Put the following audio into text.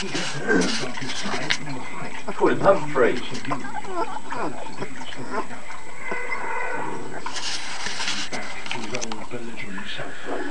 I call him Humphrey. His own belligerent self.